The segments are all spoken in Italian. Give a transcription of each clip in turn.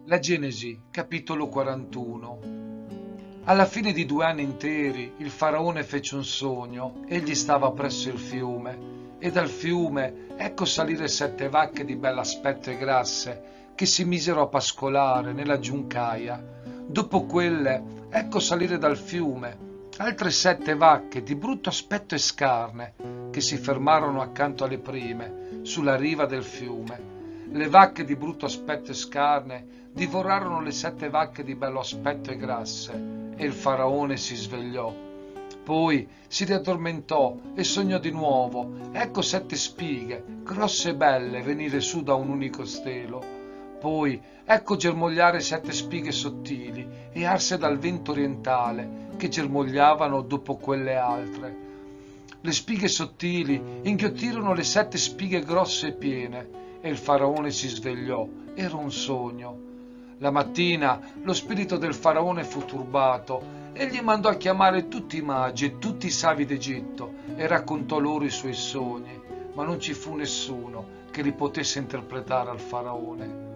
La Genesi, capitolo 41. Alla fine di 2 anni interi il faraone fece un sogno. Egli stava presso il fiume, e dal fiume ecco salire 7 vacche di bell'aspetto e grasse, che si misero a pascolare nella giuncaia. Dopo quelle ecco salire dal fiume altre 7 vacche di brutto aspetto e scarne, che si fermarono accanto alle prime, sulla riva del fiume. Le vacche di brutto aspetto e scarne divorarono le 7 vacche di bello aspetto e grasse, e il faraone si svegliò. Poi si riaddormentò e sognò di nuovo. Ecco 7 spighe, grosse e belle, venire su da un unico stelo. Poi ecco germogliare 7 spighe sottili e arse dal vento orientale, che germogliavano dopo quelle altre. Le spighe sottili inghiottirono le 7 spighe grosse e piene, e il faraone si svegliò. Era un sogno. La mattina lo spirito del faraone fu turbato. Egli mandò a chiamare tutti i magi e tutti i savi d'Egitto e raccontò loro i suoi sogni, ma non ci fu nessuno che li potesse interpretare al faraone.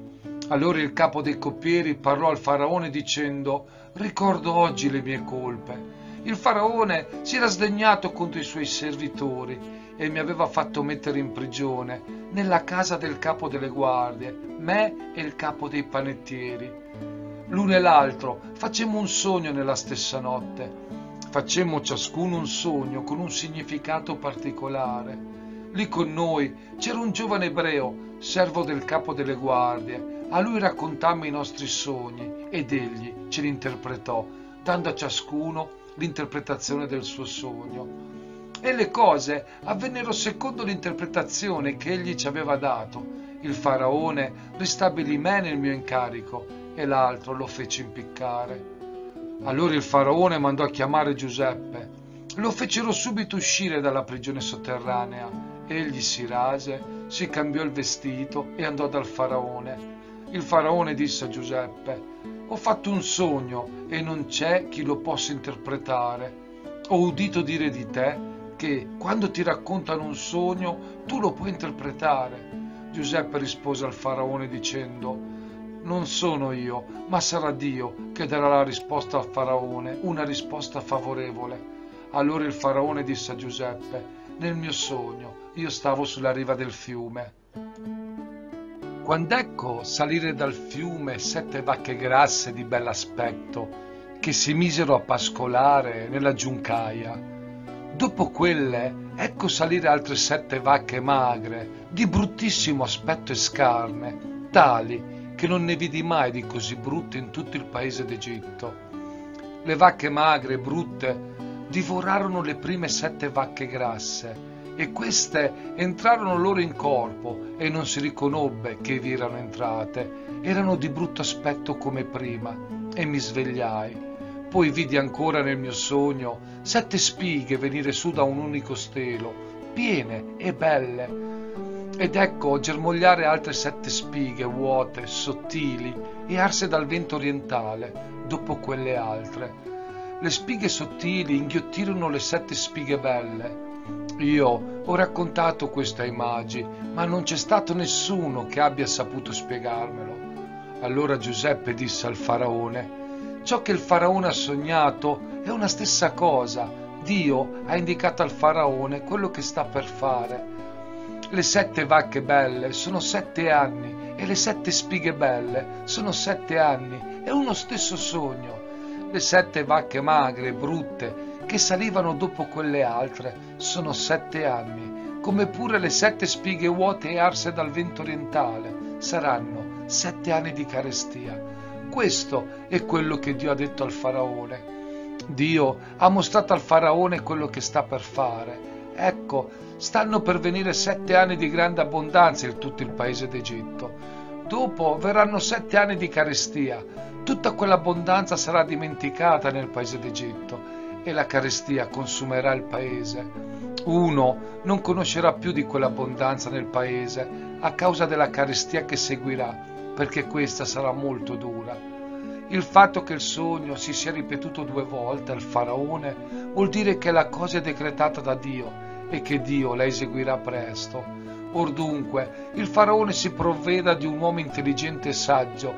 Allora il capo dei coppieri parlò al faraone dicendo: «Ricordo oggi le mie colpe. Il faraone si era sdegnato contro i suoi servitori e mi aveva fatto mettere in prigione nella casa del capo delle guardie, me e il capo dei panettieri. L'uno e l'altro facemmo un sogno nella stessa notte. Facemmo ciascuno un sogno con un significato particolare. Lì con noi c'era un giovane ebreo, servo del capo delle guardie. A lui raccontammo i nostri sogni ed egli ce li interpretò, dando a ciascuno l'interpretazione del suo sogno. E le cose avvennero secondo l'interpretazione che egli ci aveva dato. Il faraone ristabilì me nel mio incarico e l'altro lo fece impiccare». Allora il faraone mandò a chiamare Giuseppe. Lo fecero subito uscire dalla prigione sotterranea. Egli si rase, si cambiò il vestito e andò dal faraone. Il faraone disse a Giuseppe: «Ho fatto un sogno e non c'è chi lo possa interpretare. Ho udito dire di te che quando ti raccontano un sogno tu lo puoi interpretare». Giuseppe rispose al faraone dicendo: «Non sono io, ma sarà Dio che darà la risposta al faraone, una risposta favorevole». Allora il faraone disse a Giuseppe: «Nel mio sogno io stavo sulla riva del fiume. Quando ecco salire dal fiume 7 vacche grasse di bell'aspetto, che si misero a pascolare nella giuncaia. Dopo quelle ecco salire altre 7 vacche magre, di bruttissimo aspetto e scarne, tali che non ne vidi mai di così brutte in tutto il paese d'Egitto. Le vacche magre e brutte divorarono le prime 7 vacche grasse, e queste entrarono loro in corpo, e non si riconobbe che vi erano entrate. Erano di brutto aspetto come prima, e mi svegliai. Poi vidi ancora nel mio sogno 7 spighe venire su da un unico stelo, piene e belle. Ed ecco germogliare altre 7 spighe vuote, sottili e arse dal vento orientale, dopo quelle altre. Le spighe sottili inghiottirono le 7 spighe belle. Io ho raccontato questo ai magi, ma non c'è stato nessuno che abbia saputo spiegarmelo». Allora Giuseppe disse al faraone: «Ciò che il faraone ha sognato è una stessa cosa. Dio ha indicato al faraone quello che sta per fare. Le 7 vacche belle sono 7 anni e le 7 spighe belle sono 7 anni. È uno stesso sogno. Le 7 vacche magre e brutte che salivano dopo quelle altre sono 7 anni, come pure le 7 spighe vuote e arse dal vento orientale saranno 7 anni di carestia. Questo è quello che Dio ha detto al faraone. Dio ha mostrato al faraone quello che sta per fare. Ecco, stanno per venire 7 anni di grande abbondanza in tutto il paese d'Egitto. Dopo verranno 7 anni di carestia. Tutta quell'abbondanza sarà dimenticata nel paese d'Egitto e la carestia consumerà il paese. Uno non conoscerà più di quell'abbondanza nel paese a causa della carestia che seguirà, perché questa sarà molto dura. Il fatto che il sogno si sia ripetuto 2 volte al faraone vuol dire che la cosa è decretata da Dio e che Dio la eseguirà presto. Or dunque il faraone si provveda di un uomo intelligente e saggio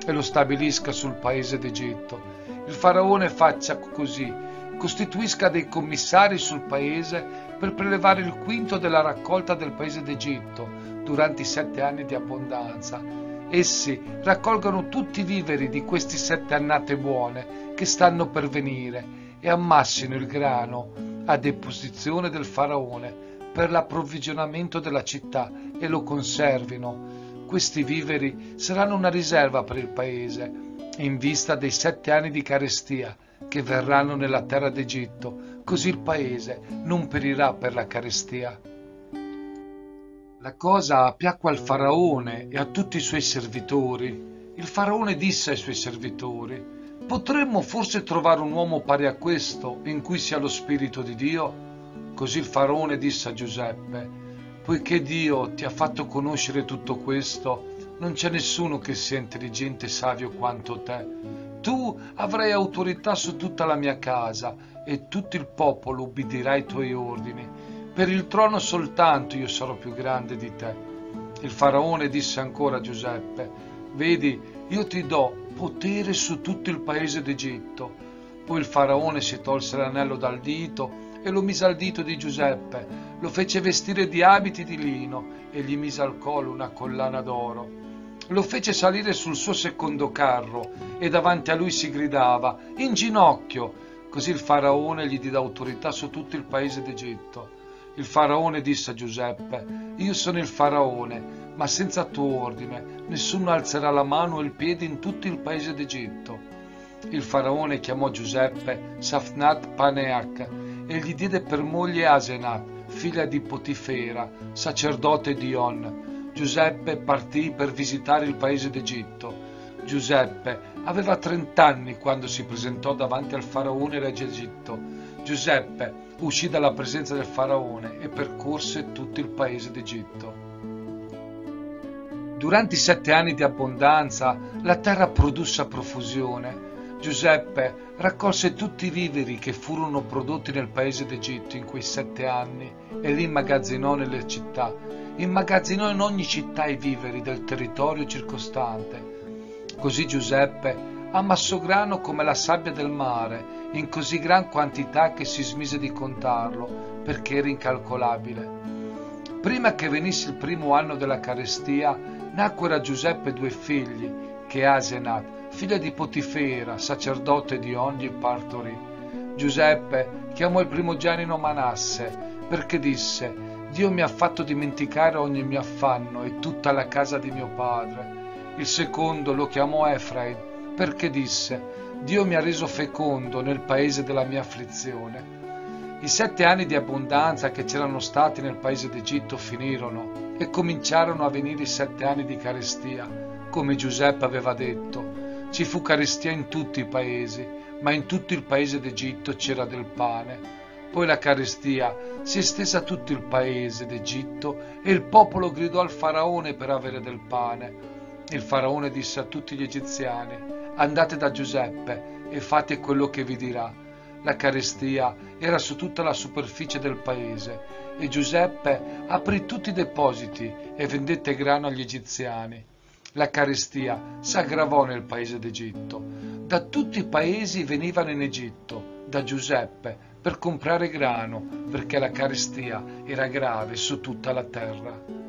e lo stabilisca sul paese d'Egitto. Il faraone faccia così, costituisca dei commissari sul paese per prelevare il quinto della raccolta del paese d'Egitto durante i 7 anni di abbondanza. Essi raccolgono tutti i viveri di questi 7 annate buone che stanno per venire e ammassino il grano a deposizione del faraone per l'approvvigionamento della città e lo conservino. Questi viveri saranno una riserva per il paese in vista dei 7 anni di carestia che verranno nella terra d'Egitto, così il paese non perirà per la carestia. La cosa piacque al faraone e a tutti i suoi servitori. Il faraone disse ai suoi servitori: potremmo forse trovare un uomo pari a questo, in cui sia lo spirito di Dio? Così il faraone disse a Giuseppe: poiché Dio ti ha fatto conoscere tutto questo, non c'è nessuno che sia intelligente e savio quanto te. Tu avrai autorità su tutta la mia casa e tutto il popolo ubbidirà ai tuoi ordini. Per il trono soltanto io sarò più grande di te. Il faraone disse ancora a Giuseppe: vedi, io ti do potere su tutto il paese d'Egitto. Poi il faraone si tolse l'anello dal dito e lo mise al dito di Giuseppe, lo fece vestire di abiti di lino e gli mise al collo una collana d'oro. Lo fece salire sul suo secondo carro e davanti a lui si gridava: in ginocchio! Così il faraone gli diede autorità su tutto il paese d'Egitto. Il faraone disse a Giuseppe: io sono il faraone, ma senza tuo ordine nessuno alzerà la mano o il piede in tutto il paese d'Egitto. Il faraone chiamò Giuseppe Safnat Paneach e gli diede per moglie Asenat, figlia di Potifera, sacerdote di On. Giuseppe partì per visitare il paese d'Egitto. Giuseppe aveva 30 anni quando si presentò davanti al faraone re d'Egitto. Giuseppe uscì dalla presenza del faraone e percorse tutto il paese d'Egitto. Durante i 7 anni di abbondanza la terra produsse a profusione. Giuseppe raccolse tutti i viveri che furono prodotti nel paese d'Egitto in quei 7 anni e li immagazzinò nelle città. Immagazzinò in ogni città i viveri del territorio circostante. Così Giuseppe ammassò grano come la sabbia del mare, in così gran quantità che si smise di contarlo, perché era incalcolabile. Prima che venisse il primo anno della carestia, nacquero a Giuseppe 2 figli, che Asenat, figlia di Potifera, sacerdote di On, gli partorì. Giuseppe chiamò il primogenito Manasse, perché disse: Dio mi ha fatto dimenticare ogni mio affanno e tutta la casa di mio padre. Il secondo lo chiamò Efraim, perché disse: Dio mi ha reso fecondo nel paese della mia afflizione. I 7 anni di abbondanza che c'erano stati nel paese d'Egitto finirono e cominciarono a venire i 7 anni di carestia, come Giuseppe aveva detto. Ci fu carestia in tutti i paesi, ma in tutto il paese d'Egitto c'era del pane. Poi la carestia si estese a tutto il paese d'Egitto e il popolo gridò al faraone per avere del pane. Il faraone disse a tutti gli egiziani: andate da Giuseppe e fate quello che vi dirà. La carestia era su tutta la superficie del paese e Giuseppe aprì tutti i depositi e vendette grano agli egiziani. La carestia s'aggravò nel paese d'Egitto. Da tutti i paesi venivano in Egitto, da Giuseppe, per comprare grano, perché la carestia era grave su tutta la terra.